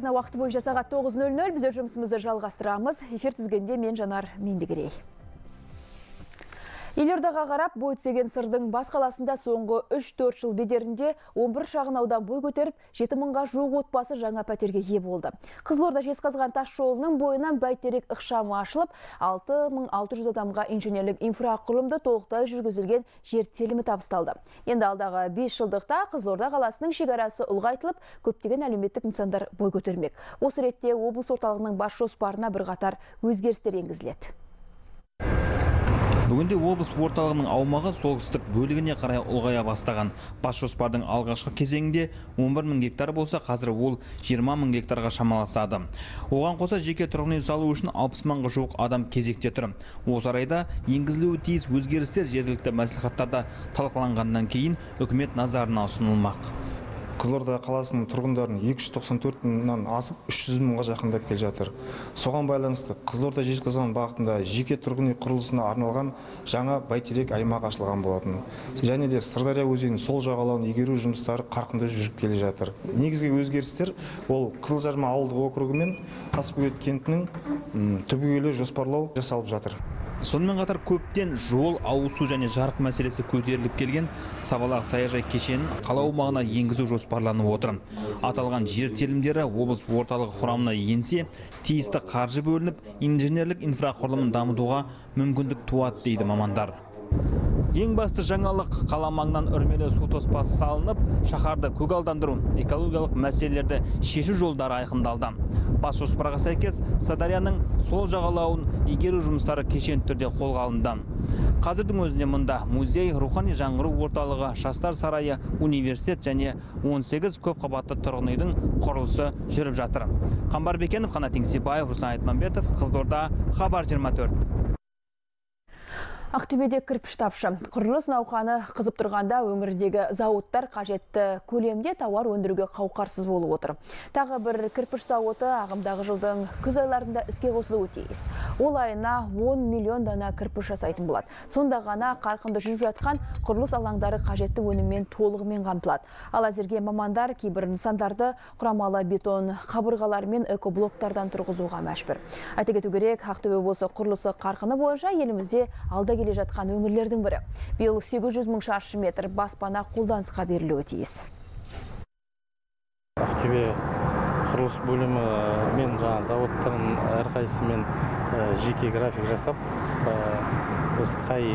Астана уақыты бойынша сағат 9:00 біз жұмысымызды жалғастырамыз. Эфир тізгенде мен Жанар Мендігерей. Елордаға қарап бой түзеген сырдың бас қаласында соңғы 3-4 жыл бедерінде 11 шағын аудан бой көтеріп, 7000-ға жуық отбасы жаңа пәтерге ие болды. Қызылорда Жезқазған тас жолының бойынан бәйтерек ықшамы ашылып, 6600 адамға инженерлік инфрақұрылымды толықтай жүргізілген жер телімі табысталды. Енді алдағы 5 жылдықта Қызылорда қаласының шекарасы ұлғайтылып, көптеген әлеуметтік нысандар бой көтермек. Осы ретте облыс орталығының бас жоспарына бірқатар өзгерістер енгізіледі. Бүгінде облыс орталығының аумағы солтүстік бөлігіне қарай ұлғая бастаған. Бас жоспардың алғашқы кезеңінде 11000 гектар болса, қазір ол 20000 гектарға шамаласады. Оған қоса жеке тұрғын үй салу үшін 60000-ға жуық адам кезекте тұр. Осы орайда енгізілуі тиіс өзгерістер жергілікті мәслихаттарда талқыланғаннан кейін үкімет назарына ұсынылмақ. Қызылорда қаласының тұрғындарының 294 мыңнан асып 300 мыңға жақындап келе жатыр. Соған байланысты Қызылорда Жезқазған бағытында жеке тұрғын үй құрылысына арналған жаңа бәйтерек аймағы ашылған болатын. Және де Сырдария өзенінің сол жағалауын игеру жұмыстары қарқынды жүріп келе жатыр. Негізгі өзгерістер ол Қызылжарма ауылдық округі мен Тасбөгет кентінің түбегейлі жоспарлау жасалып жатыр. Сонымен қатар көптен жол, ауызсу және жарық мәселесі көтеріліп келген Сабалақ саяжай кешенін қала аумағына енгізу жоспарланып отыр. Аталған жер телімдері облыс орталығы құрамына енсе, тиісті қаржы бөлініп, инженерлік инфрақұрылымын дамытуға мүмкіндік туады дейді мамандар. Ең басты жаңалық қала маңынан үрмелі су тоспасы салынып, шаһарды көгалдандыру, экологиялық мәселелерді шешу жолдары айқындалды. Бас жоспарға сәйкес Сырдарияның сол жағалауын игеру жұмыстары кешенді түрде қолға алынды. Қазірдің өзінде мұнда музей, рухани жаңғыру орталығы, жастар сарайы, университет және 18 көпқабатты тұрғын үйдің құрылысы жүріп жатыр. Қамбар Бекенов, Қанат Еңсебаев, Руслан Айтманбетов, Қызылорда, Хабар 24. Ақтөбеде кірпіш тапшы. Құрылыс науқаны қызып тұрғанда өңірдегі зауыттар қажетті көлемде тауар өндіруге қауқарсыз болып отыр. Тағы бір кірпіш зауыты ағымдағы жылдың күз айларында іске қосылуы тиіс. Ол айына 10 миллион дана кірпіш жасайтын болады. Сонда ғана қарқынды жүріп жатқан құрылыс алаңдары қажетті өніммен толығымен қамтылады. Ал әзірге мамандар кейбір нысандарды құрамалы бетон қабырғалар мен экоблоктардан тұрғызуға мәжбүр. Айта кету керек, Ақтөбе облысы құрылысы қарқыны бойынша елімізде алда келе жатқан өңірлердің бірі. Биыл 800 мың шаршы метр баспана қолданысқа берілуі тиіс. Ақтөбе құрылыс бөлімі мен заводтардың әрқайсысымен жеке график жасап, осы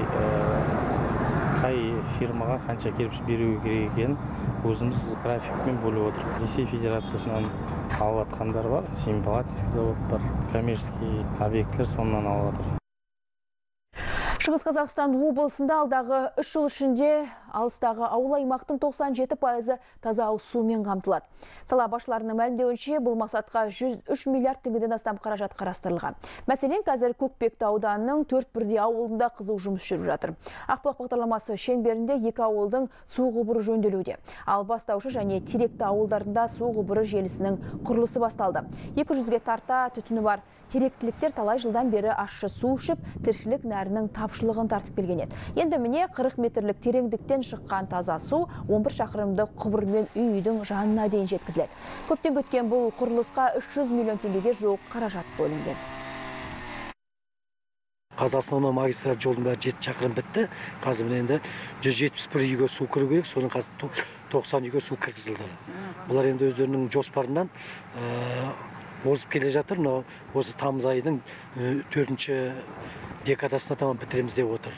қай фирмаға қанша кірпіш беруі керек екенін өзіміз графикпен бөліп отыр. Ресей Федерациясынан алып жатқандар бар, Семипалатинский завод бар, коммерческий объектілер сонан алып жатыр. Шығыс Қазақстан облысында алдағы 3 жыл ішінде алыстағы ауыл аймақтың 97% таза ауыз сумен қамтылады. Сала басшыларының мәлімдеуінше бұл мақсатқа 103 миллиард теңгеден астам қаражат қарастырылған. Мәселен, қазір Көкпекті ауданының 4 бірдей ауылында қызу жұмыс жүріп жатыр. Ақбұлақ бағдарламасы шеңберінде 2 ауылдың су құбыры жөнделуде. Ал Бастаушы және Теректі ауылдарында су құбыры желісінің құрылысы басталды. 200-ге тарта түтіні бар. Теректіліктер талай жылдан бері ащы су ішіп, тіршілік нәрінің тапшылығын тартып келген еді. Енді міне 40 метрлік тереңдіктен шыққан таза су 11 шақырымды құбырмен үйдің жанына дейін жеткізіледі. Көптен күткен бұл құрылысқа 300 миллион теңгеге жуық қаражат бөлінген. Қазір основной магистраль жолдың бәрі 7 шақырым бітті. Қазір енді 171 үйге су кіру керек, соның қазір 90 үйге су кіргізілді. Бұлар енді өздерінің жоспарынан озып келе жатыр, но осы тамыз айының 4-ші декадасына тамам бітіреміз деп отыр.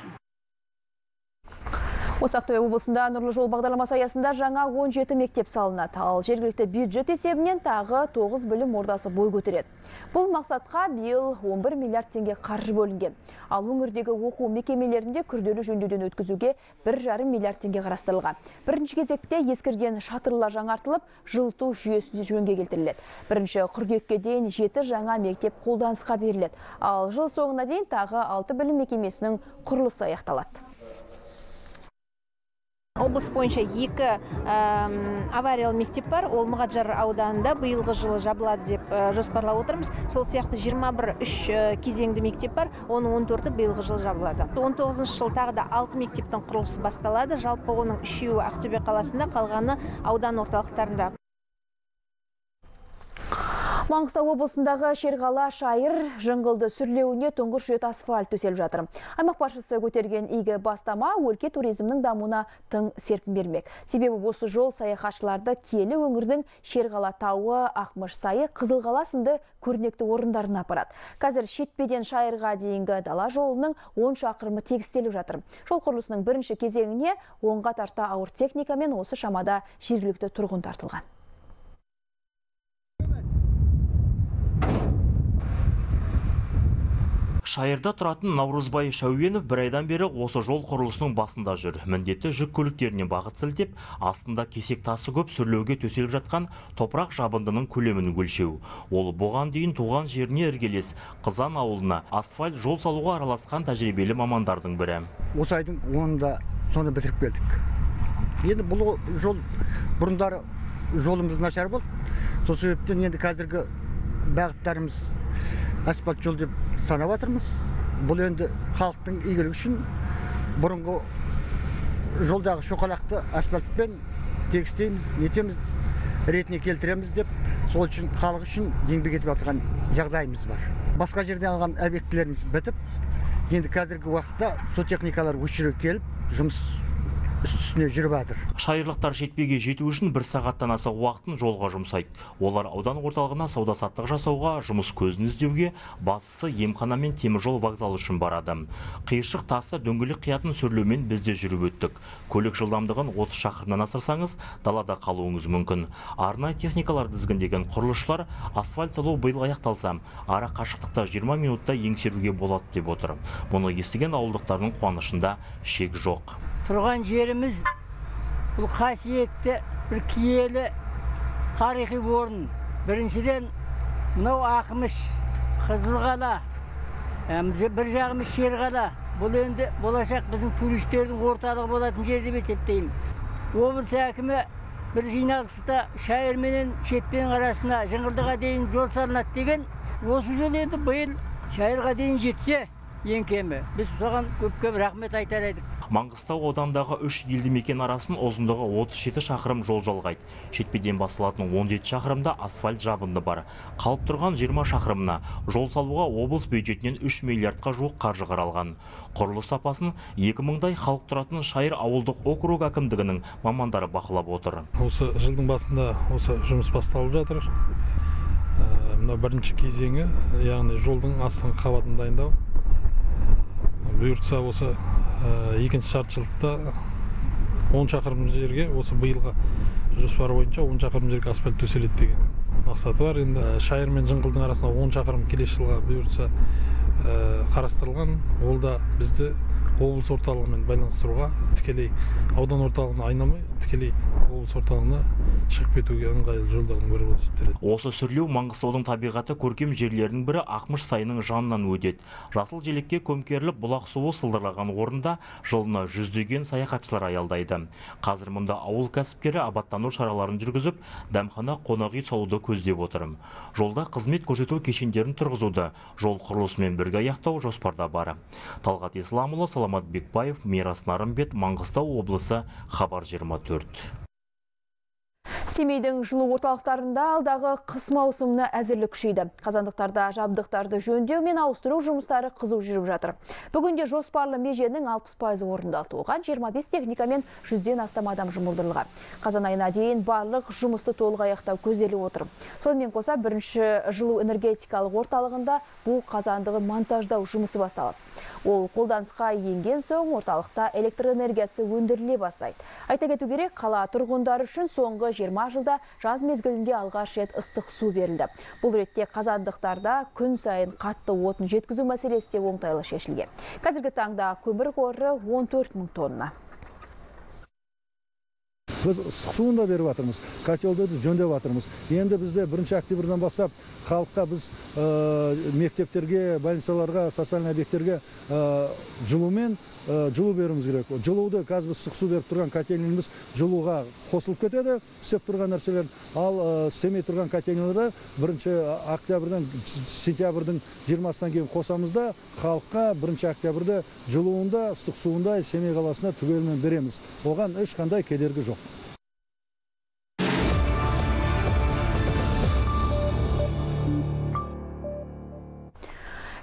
Осы Ақтөбе облысында Нұрлы жол бағдарламасы аясында жаңа 17 мектеп салынады. Ал жергілікті бюджет есебінен тағы 9 білім ордасы бой көтереді. Бұл мақсатқа биыл 11 миллиард теңге қаржы бөлінген. Ал өңірдегі оқу мекемелерінде күрделі жөндеуден өткізуге 1,5 миллиард теңге қарастырылған. Бірінші кезекте ескірген шатырлар жаңартылып, жылыту жүйесі жөнге келтіріледі. Бірінші қыркүйекке дейін 7 жаңа мектеп қолданысқа беріледі. Ал жыл соңына дейін тағы 6 білім мекемесінің құрылысы аяқталады. Облыс бойынша 2 авариялы мектеп бар. Ол Мұғажар ауданында биылғы жылы жабылады деп жоспарлап отырмыз. Сол сияқты 23 кезеңді мектеп бар. Оның 14-і биылғы жылы жабылады. 19 жыл тағы да 6 мектептің құрылысы басталады. Жалпы оның 3-і Ақтөбе қаласында, қалғаны аудан орталықтарында. Маңғыстау облысындағы Шерғала Шайыр жыңғылды сүрлеуіне тұңғыш рет асфальт төселіп жатыр. Аймақ басшысы көтерген игі бастама өлке туризмнің дамуына тың серпін бермек. Себебі осы жол саяхатшыларды киелі өңірдің Шерғала тауы, Ақмыш сайы, Қызылқала сынды көрнекті орындарына апарады. Қазір Шетпеден Шайырға дейінгі дала жолының 10 шақырымы тегістеліп жатыр. Жол құрылысының бірінші кезеңіне 10-ға тарта ауыр техника мен осы шамада жергілікті тұрғын тартылған. Шайырда тұратын Наурызбай Шәуенов бір айдан бері осы жол құрылысының басында жүр. Міндетті жүк көліктеріне бағыт сілтеп, астында кесек тасы көп сүрлеуге төселіп жатқан топырақ жабындының көлемін өлшеу. Ол бұған дейін туған жеріне іргелес Қызан ауылына асфальт жол салуға араласқан тәжірибелі мамандардың бірі. Осы айдың 10-ында соны бітіріп келдік. Енді бұл жол бұрындары жолымыз нашар болды. Сол себептен енді қазіргі бағыттарымыз асфальт жол деп санап жатырмыз. Бұл енді халықтың игілігі үшін бұрынғы жолдағы шоқалақты асфальтпен тегістейміз, нетеміз, ретіне келтіреміз деп, сол үшін халық үшін еңбек етіп жатқан жағдайымыз бар. Басқа жерден алған объектілеріміз бітіп, енді қазіргі уақытта сотехникалар өшіре келіп, жұмыс үстіне жүріп жатыр. Шайырлықтар Шетпеге жету үшін 1 сағаттан аса уақытын жолға жұмсайды. Олар аудан орталығына сауда-саттық жасауға, жұмыс көзін іздеуге, бастысы емхана мен теміржол вокзалы үшін барады. Қиыршық тасты дөңгелек қиятын сүрлеумен бізде жүріп өттік. Көлік жылдамдығын 30 шақырымнан асырсаңыз, далада қалуыңыз мүмкін. Арнайы техникалар тізгіндеген құрылысшылар асфальт салу биыл аяқталса, ара қашықтықта 20 минутта еңсеруге болады деп отыр. Мұны естіген ауылдықтардың қуанышында шек жоқ. Тұрған жеріміз бұл қасиетті бір киелі тарихи орын. Біріншіден мынау Ақмыш, Қызылқала, бір жағымыз Шерғала. Бұл енді болашақ біздің туристердің орталығы болатын жер деп есептеймін. Облыс әкімі бір жиналыста Шайыр менен Шетпенің арасына Жыңғылдыға дейін жол салынады деген. Осы жол енді биыл Шайырға дейін жетсе ең кемі. Біз соған көп рахмет айтар едік. Маңғыстау аудандағы 3 елді мекен арасын ұзындығы 37 шақырым жол жалғайды. Шетпеден басылатын 17 шақырымда асфальт жабынды бар. Қалып тұрған 20 шақырымына жол салуға облыс бюджетінен 3 миллиардқа жуық қаржы қаралған. Құрылыс сапасын 2000-дай халық тұратын Шайыр ауылдық округ әкімдігінің мамандары бақылап отыр. Осы жылдың басында осы жұмыс басталып жатыр. Мына бірінші кезеңі, яғни жолдың астыңғы қабатын дайындау. Бұйыртса осы екінші шартшылықта 10 шақырым жерге, осы биылғы жоспар бойынша 10 шақырым жерге асфальт төселеді деген мақсаты бар. Енді Шайыр мен Жыңғылдың арасында 10 шақырым келесі жылға бұйыртса қарастырылған. Ол да бізді облыс орталығымен байланыстыруға, тікелей аудан орталығына айналмай, тікелей облыс орталығына шығып кетуге ыңғайлы жолдардың бірі болып есептеледі. Осы сүрлеу Маңғыстаудың табиғаты көркем жерлерінің бірі Ақмыш сайының жанынан өтеді. Жасыл желекке көмкеріліп бұлақ суы сылдырлаған орында жылына жүздеген саяхатшылар аялдайды. Қазір мұнда ауыл кәсіпкері абаттану шараларын жүргізіп, дәмхана, қонақ үй салуды көздеп отыр. Жолда қызмет көрсету кешендерін тұрғызуды, жол құрылысымен бірге аяқтау жоспарда бар. Талғат Исламұлы, Саламат Бекбаев, Мирас Нарымбет, Маңғыстау облысы, Хабар 24. Семейдің жылу орталықтарында алдағы қыс маусымына әзірлік күшейді. Қазандықтарда жабдықтарды жөндеу мен ауыстыру жұмыстары қызу жүріп жатыр. Бүгінде жоспарлы меженің 60% орындалды. Оған 25 техника мен 100-ден астам адам жұмылдырылған. Қазан айына дейін барлық жұмысты толық аяқтау көзделіп отыр. Сонымен қоса бірінші жылу энергетикалық орталығында бұл қазандығы монтаждау жұмысы басталады. Ол қолданысқа енген соң орталықта электр энергиясы өндіріле бастайды. Айта кету керек, қала тұрғындары үшін соңғы 20 жылда жаз мезгілінде алғаш рет ыстық су берілді. Бұл ретте қазандықтарда күн сайын қатты отын жеткізу мәселесі де оңтайлы шешілген. Қазіргі таңда көмір қоры 14 000 тонна. Біз суын да беріп жатырмыз, котелді жөндеп жатырмыз. Енді бізде 1 октябрьдан бастап халыққа біз мектептерге, больницаларға, социальный объекттерге жылу беруіміз керек. Жылуды қазір ыстық су беріп тұрған котельнямыз жылуға қосылып кетеді, істеп тұрған нәрселер. Ал істемей тұрған котельняларды 1 октябрьдан сентябрьдің 20-сынан кейін қосамыз да халыққа 1 октябрьде жылуында, ыстық суында Семей қаласына түгелімен береміз. Оған ешқандай кедергі жоқ.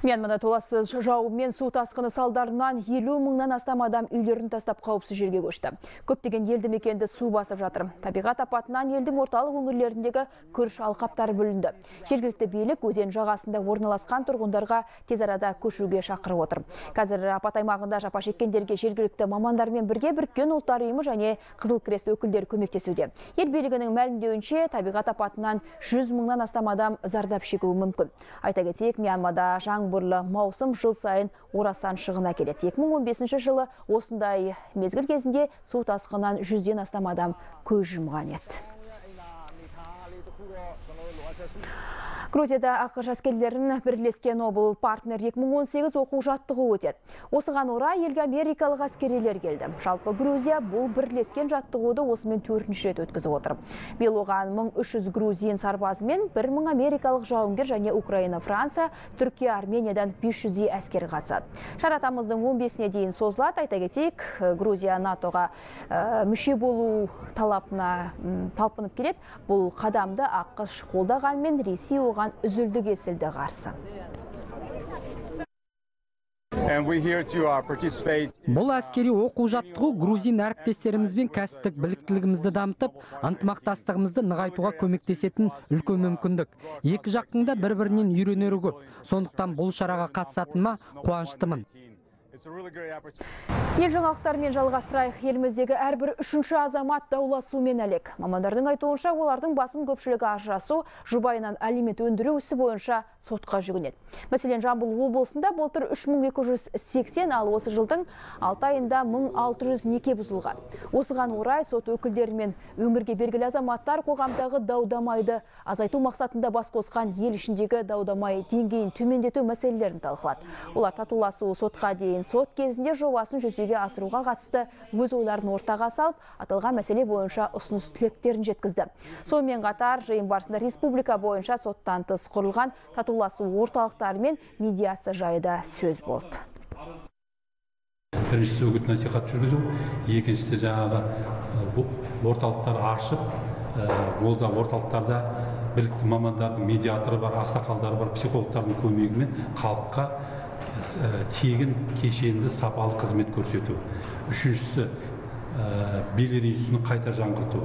Мьянмада толассыз жауын мен су тасқыны салдарынан 50 мыңнан астам адам үйлерін тастап қауіпсіз жерге көшті. Көптеген елді мекенді су басып жатыр. Табиғат апатынан елдің орталық өңірлеріндегі күріш алқаптары бүлінді. Жергілікті билік өзен жағасында орналасқан тұрғындарға тез арада көшуге шақырып отыр. Қазір апат аймағында жапа шеккендерге жергілікті мамандармен бірге Біріккен ұлттар ұйымы және Қызыл Крест өкілдері көмектесуде. Ел билігінің мәлімдеуінше табиғат апатынан 100 мыңнан астам адам зардап шегуі мүмкін. Айта кетейік, Мьянмада жаңбырлы маусым жыл сайын орасан шығын әкеледі. 2015 жылы осындай мезгіл кезінде су тасқынынан 100-ден астам адам көз жұмған еді. Грузияда ақш әскерлерін бірлескен обыл партнер 2018 оқу жаттығу өтеді. Осыған орай елге америкалық әскерилер келді. Жалпы Грузия бұл бірлескен жаттығуды осымен 4-ші рет өткізіп отыр. Биыл оған 1300 грузин сарбазы мен 1000 америкалық жауынгер және Украина, Франция, Түркия, Армениядан 500 әскер қатысады. Шара тамыздың 15-не дейін созылады. Айта кетейік, Грузия НАТО-ға мүше болу талапына талпынып келеді. Бұл қадамды ақш қолдағанмен Ресей оған үзілді кесілді қарсы. Бұл әскери оқу жаттығу грузин әріптестерімізбен кәсіптік біліктілігімізді дамытып, ынтымақтастығымызды нығайтуға көмектесетін үлкен мүмкіндік. Екі жақтың да бір-бірінен үйренері көп. Сондықтан бұл шараға қатысатыныма қуаныштымын. Ел жаңалықтарымен жалғастырайық. Еліміздегі әрбір 3-ші азамат дауласумен әлек. Мамандардың айтуынша, олардың басым көпшілігі ажырасу, жұбайынан алимент өндіру ісі бойынша сотқа жүгінеді. Мәселен, Жамбыл облысында былтыр 3280, ал осы жылдың 6 айында 1600 неке бұзылған. Осыған орай сот өкілдерімен өңірге белгілі азаматтар қоғамдағы даудамайды азайту мақсатында бас қосқан ел ішіндегі даудамай деңгейін төмендету мәселелерін талқылады. Олар татуласу сотқа дейін сот кезінде жобасын жүзеге асыруға қатысты өз ойларын ортаға салып, аталған мәселе бойынша ұсыныс тілектерін жеткізді. Сонымен қатар жиын барысында республика бойынша соттан тыс құрылған татуласу орталықтары мен медиация жайында сөз болды. Біріншісі үгіт насихат жүргізу, екіншісі жаңағы орталықтар ашып, ол да орталықтарда білікті мамандардың медиаторы бар, ақсақалдары бар, психологтардың көмегімен халыққа тегін кешенді сапалы қызмет көрсету. Үшіншісі билер институтын қайта жаңғырту.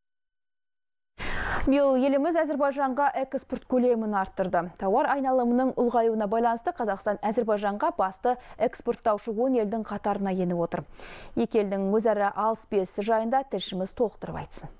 Биыл еліміз Әзербайжанға экспорт көлемін арттырды. Тауар айналымының ұлғаюына байланысты Қазақстан Әзербайжанға басты экспорттаушы 10 елдің қатарына еніп отыр. Екі елдің өзара алыс-берісі жайында тілшіміз толықтырып айтсын.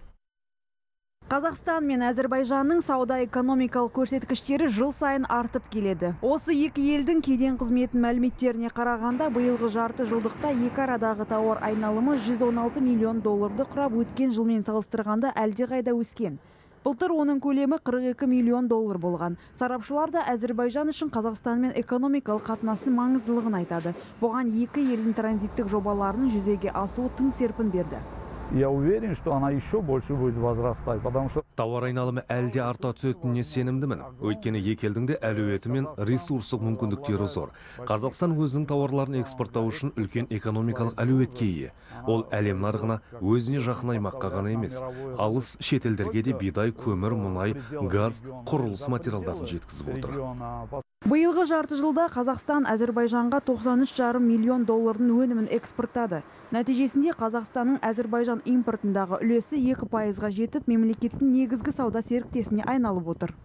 Қазақстан мен Әзербайжанның сауда-экономикалық көрсеткіштері жыл сайын артып келеді. Осы екі елдің кеден қызметін мәліметтеріне қарағанда, биылғы жарты жылдықта екі арадағы тауар айналымы 116 миллион долларды құрап, өткен жылмен салыстырғанда әлдеқайда өскен. Былтыр оның көлемі 42 миллион доллар болған. Сарапшылар да Әзербайжан үшін Қазақстанмен экономикалық қатынастың маңыздылығын айтады. Бұған екі елдің транзиттік жобаларының жүзеге асуы тың серпін берді. Я уверен, что она еще больше будет возрастать, потому что тауар айналымы әлде арта түсетініне сенімдімін. Өйткені екі елдің де әлеуеті мен ресурстық мүмкіндіктері зор. Қазақстан өзінің тауарларын экспорттау үшін үлкен экономикалық әлеуетке ие. Ол әлем нарығына өзіне жақын аймаққа ғана емес, алыс шетелдерге де бидай, көмір, мұнай, газ, құрылыс материалдарын жеткізіп отыр. Биылғы жарты жылда Қазақстан Әзербайжанға 93,5 миллион доллардың өнімін экспорттады. Нәтижесінде Қазақстанның Әзербайжан импортындағы үлесі 2%-ға жетіп, мемлекеттің негізгі сауда серіктесіне айналып отыр.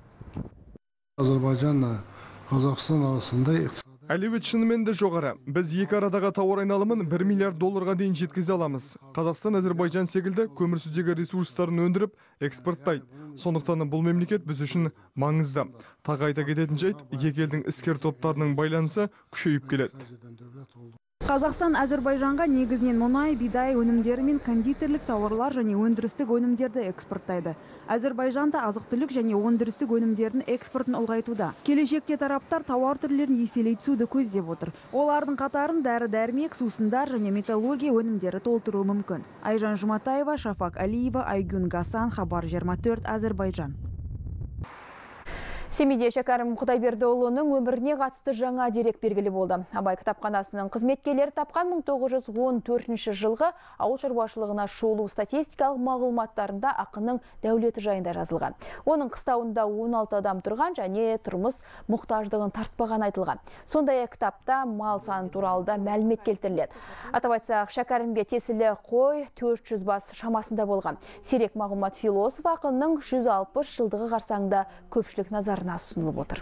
Әзербайжан Қазақстан арасында әлеует шынымен де жоғары. Біз екі арадағы тауар айналымын 1 миллиард долларға дейін жеткізе аламыз. Қазақстан Әзербайжан секілді көмірсутегі ресурстарын өндіріп, экспорттайды. Сондықтан бұл мемлекет біз үшін маңызды. Тағы айта кететін жайт, екі елдің іскер топтарының байланысы күшейіп келеді. Қазақстан Әзербайжанға негізінен мұнай, бидай өнімдері мен кондитерлік тауарлар және өндірістік өнімдерді экспорттайды. Әзербайжанда азық-түлік және өндірістік өнімдердің экспортын ұлғайтуда. Келешекте тараптар тауар түрлерін еселей түсуді көздеп отыр. Олардың қатарын дәрі-дәрмек, сусындар және металлургия өнімдері толтыруы мүмкін. Айжан Жұматаева, Шафак Алиева, Айгүн Гасан, Хабар 24, Әзербайжан. Семейде Шәкәрім Құдайбердіұлының өміріне қатысты жаңа дерек белгілі болды. Абай кітапханасының қызметкерлері тапқан 1914 жылғы ауыл шаруашылығына шолу статистикалық мағлұматтарында ақынның дәулеті жайында жазылған. Оның қыстауында 16 адам тұрған және тұрмыс мұқтаждығын тартпаған айтылған. Сондай-ақ кітапта мал саны туралы да мәлімет келтіріледі. Атап айтсақ, Шәкәрімге тесілі қой 400 бас шамасында болған. Сирек мағлұмат философ ақынның 160 жылдығы қарсаңында көпшілік назарына ұсынылып отыр.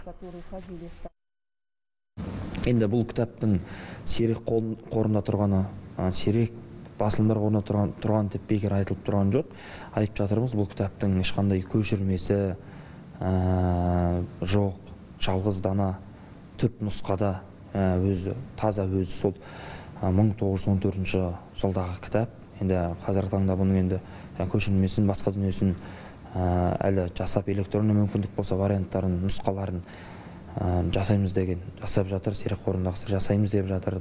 Енді бұл кітаптың сирек қорында тұрғаны, сирек басылымдар қорында тұрған деп бекер айтылып тұрған жоқ. Айтып жатырмыз, бұл кітаптың ешқандай көшірмесі жоқ, жалғыз дана түп нұсқада таза өзі сол 1914 жылдағы кітап. Енді қазіргі таңда бұның енді көшірмесін, басқа дүниесін әлі жасап, электронды мүмкіндік болса варианттарын, нұсқаларын жасаймыз деген, жасап жатыр, сирек қорындағысы жасаймыз деп жатыр.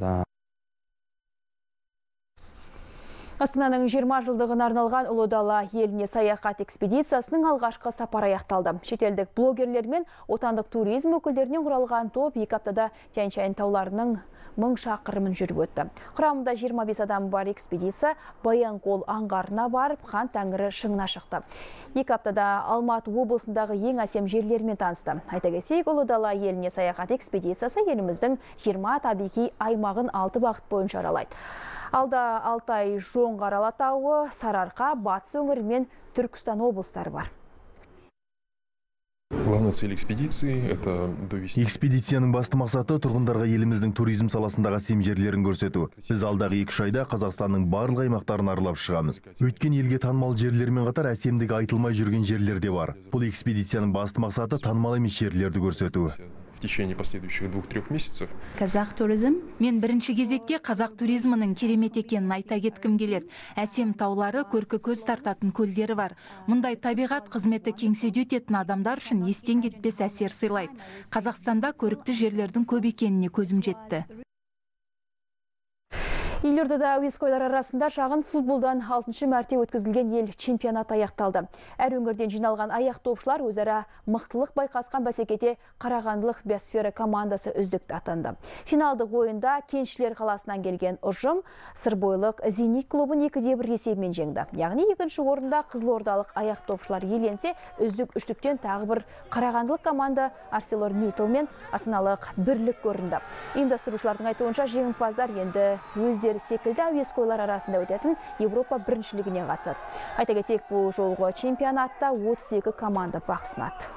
Астананың 20 жылдығына арналған Ұлы Дала еліне саяхат экспедициясының алғашқы сапары аяқталды. Шетелдік блогерлер мен отандық туризм өкілдерінен құралған топ 2 аптада Тянь-Шань тауларының 1000 шақырымын жүріп өтті. Құрамында 25 адам бар экспедиция Баянкол аңғарына барып, Хан Тәңірі шыңына шықты. 2 аптада Алматы облысындағы ең әсем жерлермен танысты. Айта кетейік, Ұлы Дала еліне саяхат экспедициясы еліміздің 20 табиғи аймағын 6 бағыт бойынша аралайды. Алда Алтай, Жоңғар Алатауы, Сарыарқа, Батыс өңірі мен Түркістан облыстары бар. Главная цель экспедиции – это довести. Экспедицияның басты мақсаты тұрғындарға еліміздің туризм саласындағы әсем жерлерін көрсету. Біз алдағы 2 айда Қазақстанның барлық аймақтарын аралап шығамыз. Өткен елге танымал жерлермен қатар әсемдігі айтылмай жүрген жерлер де бар. Бұл экспедицияның басты мақсаты танымал емес жерлерді көрсету. В течение последующих 2-3 месяцев. Қазақ туризм. Мен бірінші кезекте қазақ туризмінің керемет екенін айта кеткім келеді. Әсем таулары, көркі көз тартатын көлдері бар. Мұндай табиғат қызметі кеңседе өтетін адамдар үшін естен кетпес әсер сыйлайды. Қазақстанда көрікті жерлердің көп екеніне көзім жетті. Елордада әуесқойлар арасында шағын футболдан 6-шы мәрте өткізілген ел чемпионат аяқталды. Әр өңірден жиналған аяқ топшылар өзара мықтылық байқасқан бәсекеде Қарағандылық Биосфера командасы үздік атанды. Финалдық ойында Кеншілер қаласынан келген ұжым Сырбойлық Зенит клубын 2-1 есебімен жеңді. Яғни екінші орында қызылордалық аяқ топшылар иеленсе, үздік үштіктен тағы бір Қарағандылық команда ArcelorMittal мен Астаналық Бірлік көрінді. Ұйымдастырушылардың айтуынша жеңімпаздар енді өздері секілді әуесқойлар арасында өтетін Европа біріншілігіне қатысады. Айта кетейік, бұл жолғы чемпионатта 32 команда бақ сынады.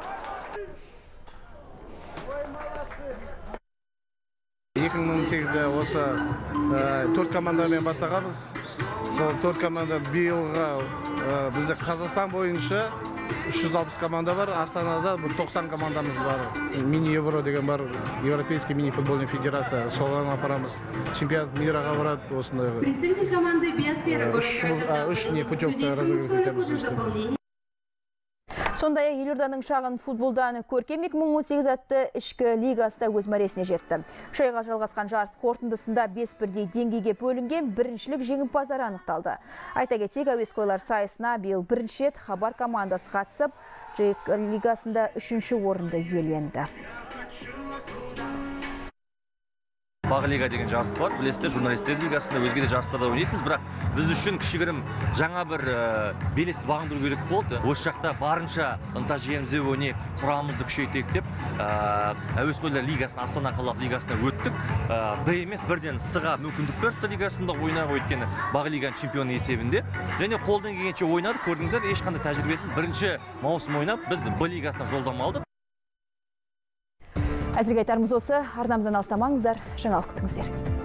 Осы 4 командамен бастағанбыз. Сол 4 команда биылға бізде Қазақстан бойынша 360 команда бар, Астанада 90 командамыз бар. Мини-евро деген бар, Европейский мини-футбольный федерация. Соған апарамыз. Чемпионат мираға барады осындай. Представитель команды Биосфера. 3 путевка разыгрывать етеміз. Сондай Елорданың шағын футболдан көркем 2018 атты ішкі лигасында өз мәресіне жетті. Шайға жалғасқан жарыс қорытындысында 5-1 деңгейге бөлінген біріншілік жеңімпаздар анықталды. Айта кетейік, әуесқойлар сайысына биыл бірінші рет Хабар командасы қатысып, лигасында 3-ші орынды иеленді. Бағы лига деген жарыс бар. Білесіздер, журналистер лигасында өзге де жарыстарда ойнайтынбыз, бірақ біз үшін кішігірім жаңа бір белесті бағындыру керек болды. Осы жақта барынша ынта жиемізде ойнап, құрамымызды күшейтейік деп, әуесқойлар лигасына, Астана қалалық лигасына өттік. Д емес, бірден С-ға мүмкіндік берсе лигасында ойнауға, өйткені бағы лиганың чемпионы есебінде. Және қолдан келгенше ойнадық, көрдіңіздер, ешқандай тәжірибесіз бірінші маусым ойнап, біз Б лигасына жолдама алдық. Әзірге айтарымыз осы, арнамыздан алыстамаңыздар, жаңалық күтіңіздер.